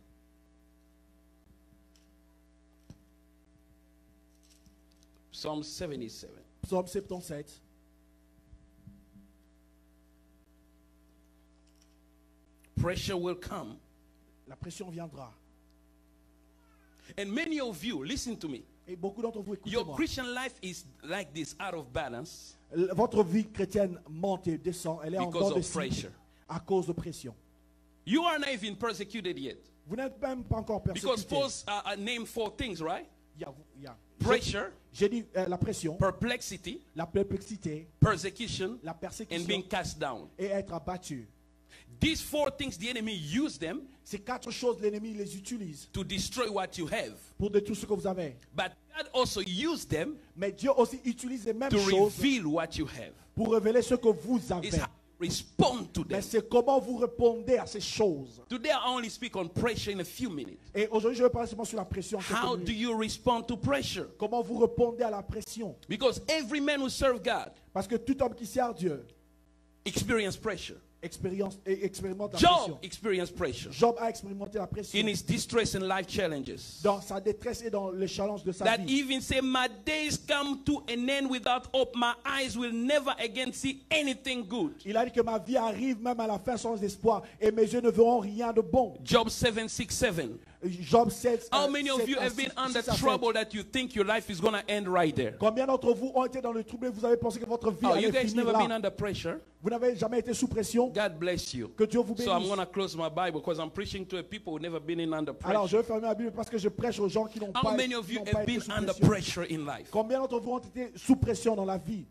Psalm seventy-seven. Psaume soixante-dix-sept. Pressure will come. La pression viendra. And many of you, listen to me. Et beaucoup d'entre vous, Your écoutez-moi. Christian life is like this, out of balance, L- Votre vie chrétienne monte et descend. Elle est en because dents de of scie pressure. à cause de pression. You are not even persecuted yet. Vous n'êtes même pas encore Because persécuté. Paul uh, uh, named four things, right? Il y a- il y a- Pressure, J'ai dit euh, la pression, perplexity, la perplexité, persecution, la and persécution being cast down. et être abattu. These four things, the enemy used them Ces quatre choses, l'ennemi les utilise to destroy what you have. pour détruire ce que vous avez. But God also used them Mais Dieu aussi utilise les mêmes to choses reveal what you have. pour révéler ce que vous It's avez. how you respond to them. Mais c'est comment vous répondez à ces choses. Today I only speak on pressure in a few minutes. Et aujourd'hui, je vais parler seulement sur la pression. quelques How minutes. do you respond to pressure? Comment vous répondez à la pression. Because every man who serves God Parce que tout homme qui sert Dieu experience pressure. expérience, et expérimente la Job pression. experienced pressure Job a expérimenté la pression in his distress and life challenges. dans sa détresse et dans les challenges de sa That vie. even say, my days come to an end without hope. My eyes will never again see anything good. Il a dit que ma vie arrive même à la fin sans espoir et mes yeux ne verront rien de bon. Job seven six seven. Job sept. How euh, many of sept you à have six, been six under à sept. trouble that you think your life is going to end right there? Combien d'entre vous ont été dans le trouble et vous avez pensé que votre vie Oh, allait you guys finir never been là? under pressure? Vous n'avez jamais été sous pression? God bless you. Que Dieu vous So I'm bénisse. going to close my Bible because I'm preaching to a people who never been in under Alors pressure. je vais fermer la Bible parce que je prêche aux gens qui n'ont How pas, many of qui you n'ont pas have été been sous under pression. pressure in life? Combien d'entre vous ont été sous pression dans la vie?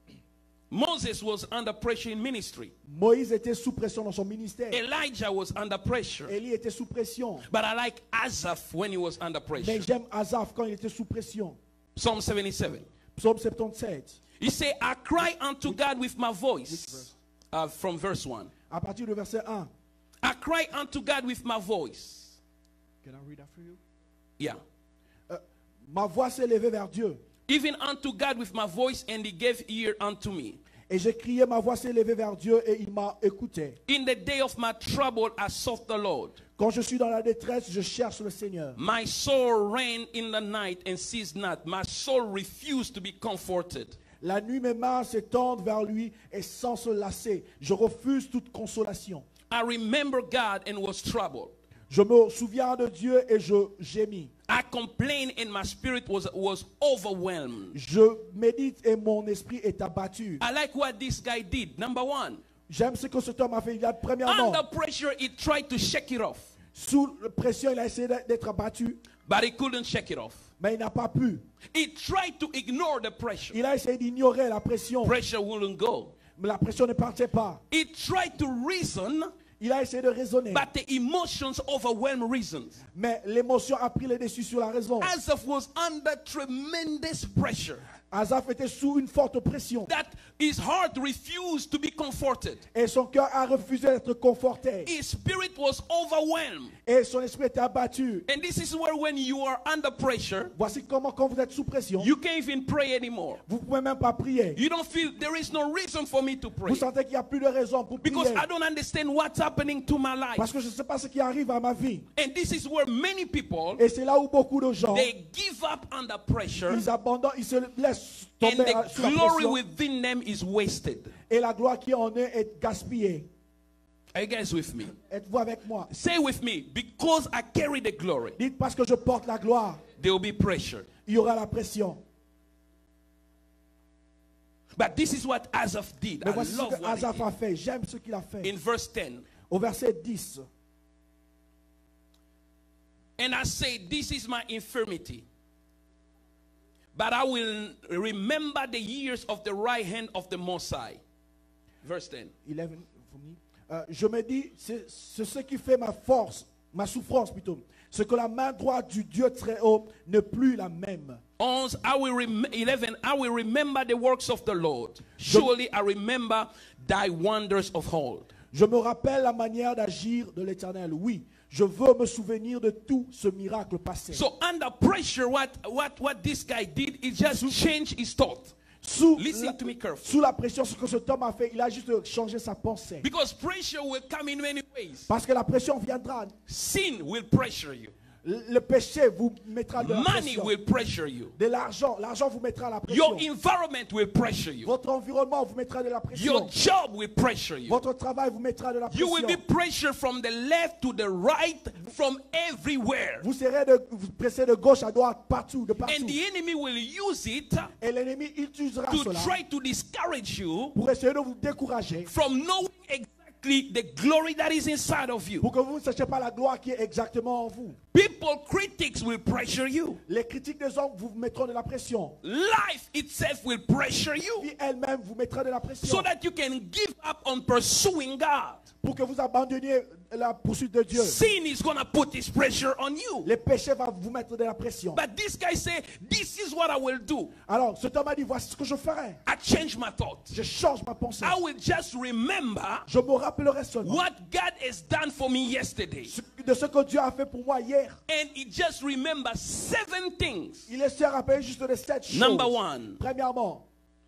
Moses was under pressure in ministry. Moïse était sous pression dans son ministère. Elijah was under pressure. Élie était sous pression. But I like Asaph when he was under Mais pressure. j'aime Asaph quand il était sous pression. Psalm seventy-seven. Psaume soixante-dix. He said, I cry unto God with my voice. Uh, from verse one. À partir du verset un. I cry unto God with my voice. Can I read that for you? Yeah. Euh, ma voix s'est levée vers Dieu. Even unto God with my voice, and he gave ear unto me. Et j'ai crié, ma voix s'est levée vers Dieu et il m'a écouté. In the day of my trouble, I sought the Lord. Quand je suis dans la détresse, je cherche le Seigneur. My soul ran in the night and ceased not. My soul refused to be comforted. La nuit, mes mains s'étendent vers lui et sans se lasser. Je refuse toute consolation. I remember God and was troubled. Je me souviens de Dieu et je gémis. I complained and my spirit was, was overwhelmed. Je médite et mon esprit est abattu. I like what this guy did. Number one, J'aime ce que cet homme a fait. Il a premièrement, under pressure, he tried to shake it off, sous pression, il a essayé d'être abattu, but he couldn't shake it off. mais il n'a pas pu. He tried to ignore the pressure. Il a essayé d'ignorer la pression, Pressure wouldn't go. mais la pression ne partait pas. He tried to reason, Il a essayé de raisonner, but the emotions overwhelmed reasons. mais l'émotion a pris le dessus sur la raison. Asaph was under tremendous pressure Asaph était sous une forte pression that his heart refused to be comforted. et son cœur a refusé d'être conforté His spirit was overwhelmed. et son esprit était abattu. And this is where when you are under pressure, Voici comment quand vous êtes sous pression, you can't even pray anymore. vous ne pouvez même pas prier. You don't feel there is no reason for me to pray Vous sentez qu'il n'y a plus de raison pour because prier I don't understand what's happening to my life. parce que je ne sais pas ce qui arrive à ma vie. And this is where many people, Et c'est là où beaucoup de gens, they give up under pressure ils abandonnent, ils se laissent and tomber the sous la glory pression within them is wasted. et la gloire qui en est est gaspillée. Are you guys with me? Êtes-vous avec moi? Say with me, because I carry the glory, Dites parce que je porte la gloire, there will be pressure. il y aura la pression. But this is what Asaph did. Mais I voici ce love que what he Asaph a did. fait. J'aime ce qu'il a fait. In verse ten, Au verset dix, and I say, this is my infirmity, but I will remember the years of the right hand of the Most High. Verse ten. eleven for me. Euh, je me dis, c'est c'est ce qui fait ma force, ma souffrance plutôt. Ce que la main droite du Dieu très haut n'est plus la même. onze, I will rem- eleven, I will remember the works of the Lord. Surely I remember thy wonders of old. Je me rappelle la manière d'agir de l'Éternel. Oui, je veux me souvenir de tout ce miracle passé. So under pressure, what, what, what this guy did is just change his thought. Sous Listen la, to me carefully. sous la pression, ce que cet homme a fait, il a juste changé sa pensée. Because pressure will come in many ways. Parce que la pression viendra. Sin will pressure you. Le le péché vous mettra de la Money pression. will pressure you. De l'argent, l'argent vous mettra la Your pression. environment will pressure you. Votre environnement vous mettra de la Your pression. job will pressure you. Votre travail vous mettra de la You will be pression. pressured from the left to the right, from everywhere. Vous serez de, vous pressez de gauche à droite, partout, de partout. And the enemy will use it Et l'ennemi utilisera to cela try to discourage you pour essayer de vous décourager, from knowing exactly the glory that is inside of you. pour que vous ne sachiez pas la gloire qui est exactement en vous. People, critics will pressure you. Les critiques des hommes vous mettront de la pression. Life itself will pressure La you vie elle-même vous mettra de la pression. so that you can give up on pursuing God. Pour que vous abandonniez la poursuite de Dieu. Sin is going to put this pressure on you. Les péchés vont vous mettre de la pression. But this guy said, this is what I will do. Alors, cet homme a dit, voici ce que je ferai. I change my thoughts. Je change ma pensée. I will just remember Je me rappellerai seulement what God has done for me yesterday. de ce que Dieu a fait pour moi hier. And he just remember seven things. Il est se rappelé juste de sept choses. Number one, Premièrement,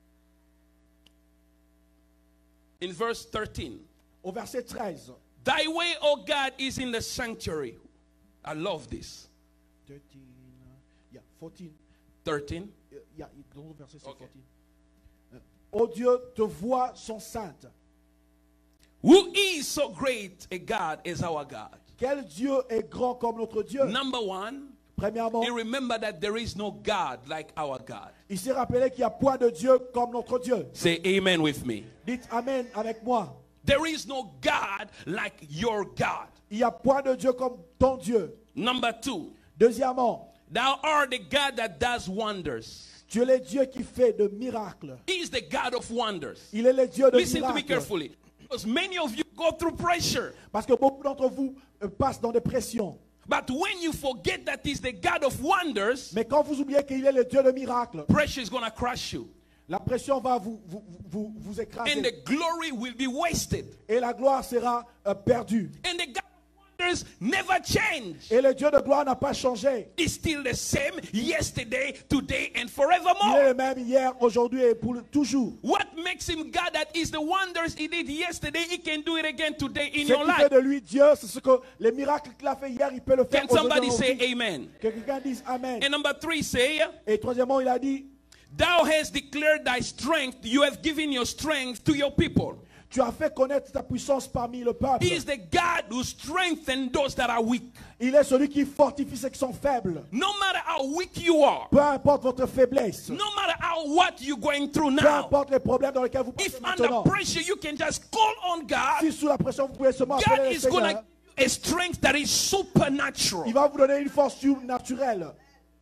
in verse thirteen, au verset treize. thy way, O God, is in the sanctuary. I love this. thirteen, yeah, fourteen. thirteen. Uh, yeah, dans le verset c'est Okay. fourteen. Uh, oh Dieu, tes voies sont saintes. Who is so great a God as our God? Quel Dieu est grand comme notre Dieu? Number one, Premièrement, he remembered that there is no God like our God. il s'est rappelé qu'il n'y a point de Dieu comme notre Dieu. Say amen with me. Dites Amen avec moi. There is no God like your God. Il n'y a point de Dieu comme ton Dieu. Number two, Deuxièmement, thou art the God that does wonders. tu es le Dieu qui fait de miracles. He is the God of wonders. Il est le Dieu de Listen to me miracles. carefully. Because many of you go through pressure. Parce que beaucoup d'entre vous euh, passent dans des pressions. But when you forget that he's the God of wonders, Mais quand vous oubliez qu'il est le Dieu de miracles, pressure is going to crush you. la pression va vous, vous, vous, vous And écraser. the glory will be wasted. Et la gloire sera euh, perdue. And the God of wonders never change. Et le Dieu de gloire n'a pas changé. He's still the same yesterday, today, and Il est forevermore. le même hier, aujourd'hui et pour toujours. What makes him God that is the wonders he did yesterday, he can do it again today in Ce your qui fait life. de lui Dieu, c'est ce que les miracles qu'il a fait hier, il peut le faire Can somebody aujourd'hui. say dans nos vies. amen? Que quelqu'un dise Amen. And number three, say, Et troisièmement, il a dit, thou hast declared thy strength, you have given your strength to your people. tu as fait connaître ta puissance parmi le peuple. He is the God who strengthens those that are weak. Il est celui qui fortifie ceux qui sont faibles. No matter how weak you are, Peu importe votre faiblesse. no matter how what you're going through Peu now, importe les problèmes dans lesquels vous passez if under maintenant. pressure you can just call on God, Si sous la pression vous pouvez seulement God appeler le is going to Seigneur, give you a strength that is il supernatural. va vous donner une force surnaturelle.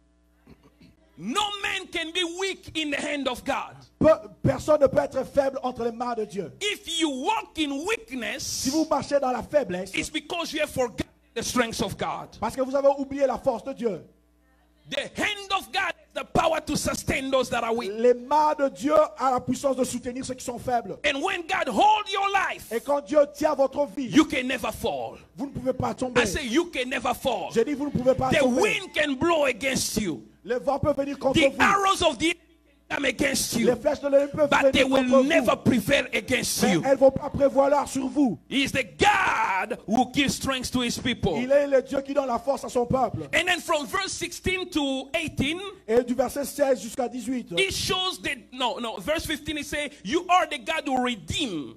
No man can be weak in the hand of God. Peu- personne ne peut être faible entre les mains de Dieu. If you walk in Si weakness, vous marchez dans la faiblesse, it's because you have forgotten the strength of God. parce que vous avez oublié la force de Dieu. The hand of God has the power to sustain those that are weak. Les mains de Dieu ont la puissance de soutenir ceux qui sont faibles. And when God holds your life, Et quand Dieu tient votre vie, you can never fall. vous ne pouvez pas tomber. I say you can never fall. J'ai dit vous ne pouvez pas The tomber. wind can blow against you. Le vent peut venir contre The vous. arrows of the enemy can come against Les you. flèches de l'ennemi peuvent But they venir will contre never vous. prevail against Mais you. elles ne vont pas prévoir sur vous. He is the God who gives strength to his people. Il est le Dieu qui donne la force à son peuple. And then from verse sixteen to eighteen, Et du verset seize jusqu'à dix-huit, it shows that, no, no, verse fifteen, it says, you are the God who redeem.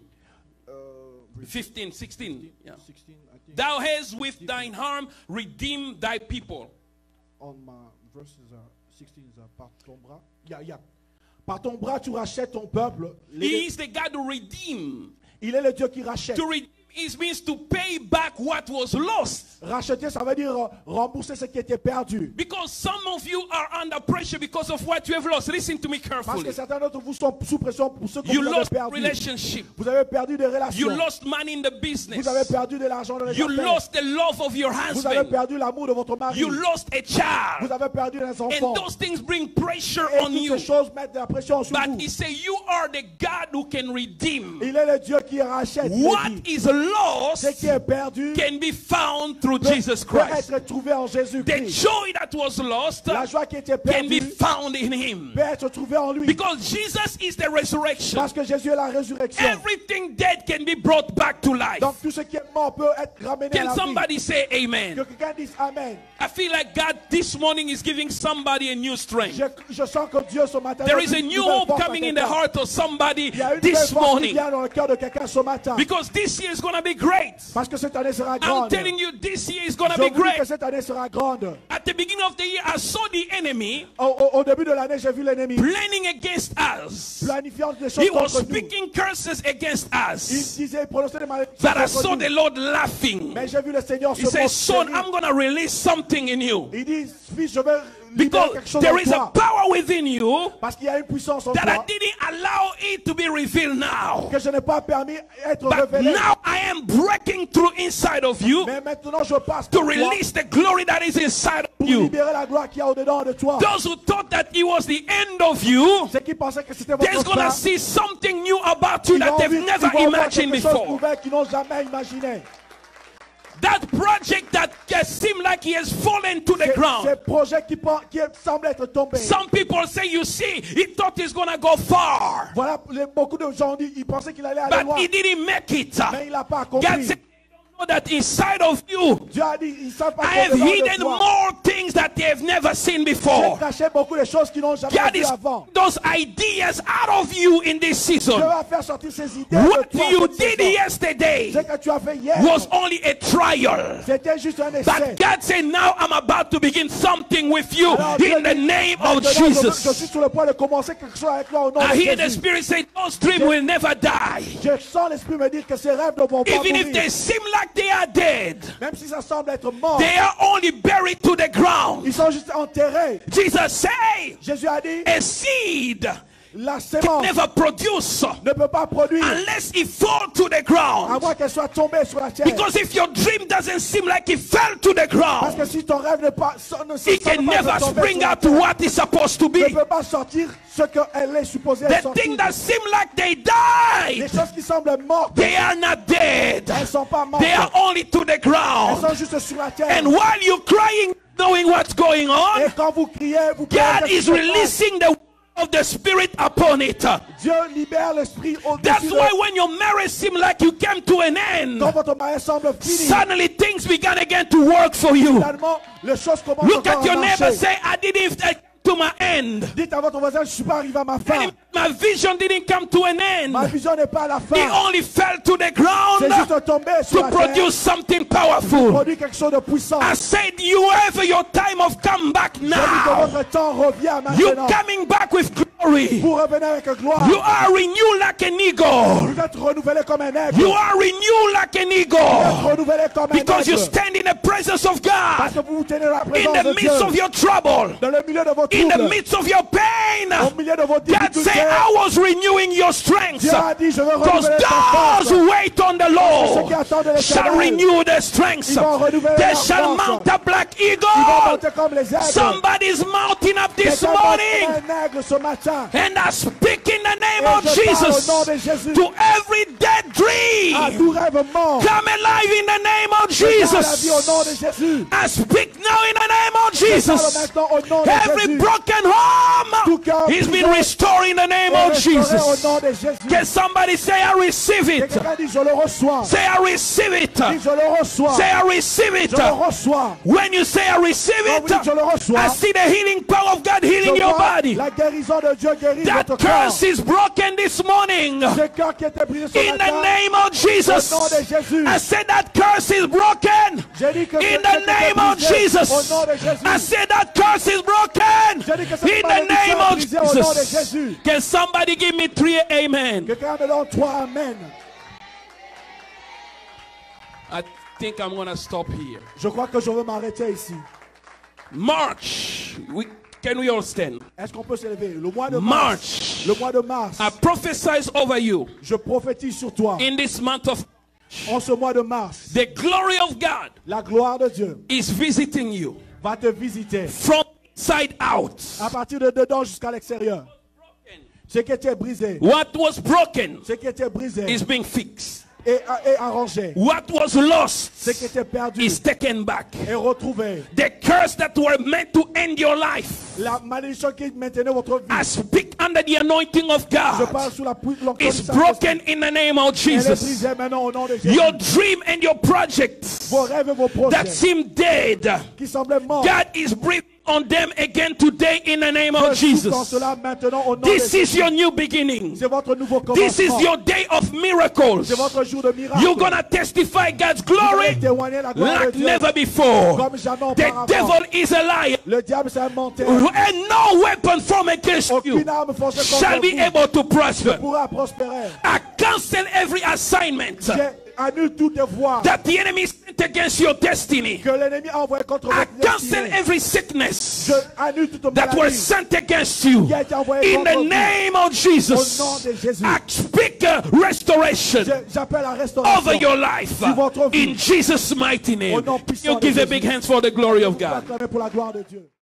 fifteen, sixteen. Yeah. Thou hast with thine arm redeemed thy people. On my verses are sixteen is uh, par ton bras. Yeah, yeah. Par ton bras tu rachètes ton peuple. Les- He is the God who redeem. Il est le Dieu qui rachète. To redeem is means to pay back what was lost. Racheter, ça veut dire euh, rembourser ce qui était perdu. Because some of you are under pressure because of what you have lost. Listen to me Parce carefully. que certains d'entre vous sont sous pression pour ce que You vous avez lost perdu. relationship. Vous avez perdu des You relations. lost money in the Vous business. avez perdu de l'argent dans les You affaires. lost the love of your Vous avez husband. perdu l'amour de votre mari. You lost a child. Vous avez perdu des And enfants. those things bring pressure Et on toutes you. ces choses mettent de la pression sur But vous. he said, you are the God who can redeem. Il est le Dieu qui rachète. il What dit. is lost Ce qui est perdu can be found through peut, Jesus peut Christ. être trouvé en The Jésus-Christ. joy that was lost La joie qui était can be perdue found in him. peut être trouvée en lui. Because Jesus is the resurrection. Parce que Jésus est la résurrection. Everything dead can be brought back to life. Donc tout ce qui est mort peut être ramené à Can la vie. somebody say Que amen? quelqu'un dise Amen. I feel like God this morning is giving somebody a new strength. Je, je sens que Dieu ce matin There donne is a une new nouvelle hope force à coming in the quelqu'un. heart of somebody Il y a une nouvelle this force qui morning. vient dans le cœur de quelqu'un ce matin. Because this year is going to be great. Parce que cette année sera I'm grande. telling you, this year is going to Je be vous dis que great. cette année sera grande. At the beginning of the year, I saw the enemy Au, au- au début de l'année, j'ai vu l'ennemi planning against us. planifiant des choses He was contre nous. speaking curses against Il us. disait, il prononçait des malédictions But I contre saw nous. the Lord laughing. Mais j'ai vu le Seigneur He se says, son, moquer. I'm going to release something in you. Il dit, fils, je vais libérer quelque Because chose there en is a toi. power within you Parce qu'il y a une puissance en that I toi didn't allow it to be revealed now. que je n'ai pas permis d'être But révélé. now I am breaking through inside of you Mais maintenant, je passe to par toi release the glory that is inside of pour you. libérer la gloire qu'il y a au-dedans de toi. Those who thought that it was the end of you, Ceux qui pensaient que c'était there's votre going to fin, see something new about you ils that vont they've vivre- never ils vont voir imagined quelque chose before. nouveau qu'ils n'ont jamais imaginé. That project that just seemed like he has fallen to the Ces ground. ces projets qui, pen- qui semblent être tombés. Some people say, you see, he thought he's going to go far, Voilà, les- beaucoup de gens disent, ils pensaient qu'il allait aller but loin, he didn't make it. mais il n'a pas God accompli. said, that inside of you, Dieu a dit, ils savent pas I have qu'au-dedans de hidden toi, more things that they have never seen j'ai before. caché beaucoup de choses qu'ils n'ont jamais God vues is avant. those ideas out of you in this Dieu season. va faire sortir ces idées What de toi you cette did saison. yesterday Ce que tu as fait hier, was only a trial. c'était juste un essai. But God said, now I'm about to begin something with you Alors, Dieu in the dit, name of maintenant, je, je suis Jesus. sur le point de commencer quelque chose avec toi au nom I de hear the Jésus. Spirit say, those dreams will never die. Je sens l'Esprit me dire que ces rêves ne vont pas Even if mourir. they seem like they are dead, Même si ça semble être mort, they are only buried to the ground. ils sont juste enterrés. Jesus said, Jésus a dit, a seed la can sémence never produce ne peut pas produire unless it falls to the à ground. moins qu'elle soit tombée sur la terre. Because if your dream doesn't seem like it fell to the Parce ground, que si ton rêve ne pas, ne se it can semble pas never de tomber spring sur la out to terre, what it's supposed to ne be. peut pas sortir ce qu'elle est supposée The sortir. thing that seem like they Les died, choses qui semblent mortes, they are not dead. elles ne sont pas mortes. They are only to the Elles ground. sont juste sur la terre. And while you're crying, knowing what's going Et on, quand vous criez, vous pleurez, God qu'est-ce is qui se passe? releasing the of the Spirit upon it. Dieu libère l'esprit That's au-dessus why de... when your marriage seemed like you came to an end, Quand votre mariage semble fini, suddenly things began again to work for you. finalement, les choses commencent Look encore at your à neighbor, marcher. say, I didn't get to my end. Dites à votre voisin, je ne suis pas arrivé à ma fin. And my vision didn't come to an Ma end. vision n'est pas à la It fin. only fell to the C'est ground juste tombé sur to la terre. produce something powerful. Produit quelque chose de puissant. I said, you have your time of comeback J'ai dit que now. votre temps revient You maintenant. coming back with glory. Vous revenez avec gloire. You are renewed like an eagle. Vous êtes renouvelé comme un aigle. You are renewed like an Vous êtes eagle. renouvelé comme un Because you aigle. stand in the presence of Parce God. que vous vous tenez la In présence the de midst of Dieu. your trouble. Dans le milieu de vos In the troubles. midst of your pain. Au milieu de vos God said, difficultés. I was renewing your strength. Dieu a dit, je veux Because renouveler ta those force. who wait on the Ceux qui Lord attendent de shall l'Éternel, renew their strength. ils vont renouveler They leur shall force. mount up like Ils vont eagles. monter comme les aigles. Somebody's mounting up this Quelqu'un monte morning. comme un aigle ce matin. And I speak in the name Et of je parle Jesus au nom de Jésus. to every dead À dream. tout rêve mort. Come alive in the name of Je parle la vie au nom de Jesus. Jésus. I speak now in the name of Je parle Jesus. maintenant au nom de Every Jésus. broken Tout home cœur is being brisé restored in the name est of restauré au Jesus. nom de Jésus. Can somebody say, I receive Que it? quelqu'un dit, je le reçois. Say, I receive it. Dis, je le reçois. Say, I receive it. Je le reçois. When you say, I receive Quand vous dites, je it, le reçois, I see the healing power of God je healing your vois body. la guérison de Dieu guérit That votre corps. curse is broken this morning. Ce cœur qui était brisé ce In the matin, name of Jesus. au nom de Jésus. I said that curse is broken. J'ai dit que ce In qui the était name of brisé, Jesus. au nom de Jésus. I said that curse is broken. J'ai dit que cette In the malédiction name est of brisée au nom de Jesus. Jésus. Can somebody give me three amen? Quelqu'un me donne trois amen. I think I'm going to stop here. Je crois que je veux m'arrêter ici. March. We, can we all stand? Est-ce qu'on peut se lever? Le mois de mars. March. Le mois de mars. I prophesy over you Je prophétise sur toi. in this month of En ce mois de mars, the glory of God la gloire de Dieu is visiting you va te visiter. from inside out. À partir de dedans jusqu'à l'extérieur. Ce qui était brisé. What was broken Ce qui était brisé. is being fixed. Et, et arrangé. What was lost Ce qui était perdu. is taken back. Et retrouvé. The curse that were meant to end your life, La malédiction qui maintenait votre vie. I speak under the anointing of Je God, parle sous la puissance du is Saint-Esprit. broken in the name of Elle est Jesus. brisée maintenant au nom de Jésus. Your dream and your projects Vos rêves et vos that projets seem dead, qui semblaient morts. God is breathing on them again today in the name of Je souffle dans Jesus. cela maintenant au nom This de is Jésus. your new beginning. C'est votre nouveau This is commencement. your day of miracles. C'est votre jour de miracle. You're gonna testify God's Vous glory allez témoigner la gloire de like Dieu never before. comme jamais The auparavant. devil is a liar, Le diable s'est inventé. and no weapon formed against you Aucune arme forcée shall contre be vous able to prosper. pourra prospérer. I cancel every assignment J'annule toutes les voies that the enemy sent against your destiny. que l'ennemi a envoyées contre I votre cancel destinée. every sickness Je annule toute that were maladie sent against you. qui a été envoyée In contre the vous. name of Jesus, Au nom de Jésus. I speak uh, restoration Je- J'appelle la restauration. over your life Sur votre vie. in Jesus' mighty name. Au nom puissant You give de a big Jésus. hands for the glory of God. Acclamez pour la gloire de Dieu.